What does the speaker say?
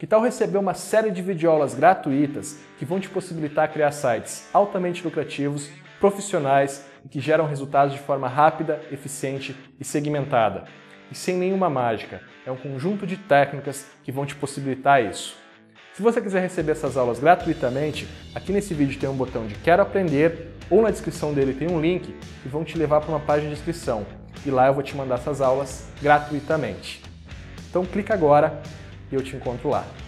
Que tal receber uma série de videoaulas gratuitas que vão te possibilitar criar sites altamente lucrativos, profissionais e que geram resultados de forma rápida, eficiente e segmentada? E sem nenhuma mágica, é um conjunto de técnicas que vão te possibilitar isso. Se você quiser receber essas aulas gratuitamente, aqui nesse vídeo tem um botão de Quero Aprender ou na descrição dele tem um link que vão te levar para uma página de inscrição. E lá eu vou te mandar essas aulas gratuitamente. Então clica agora e eu te encontro lá.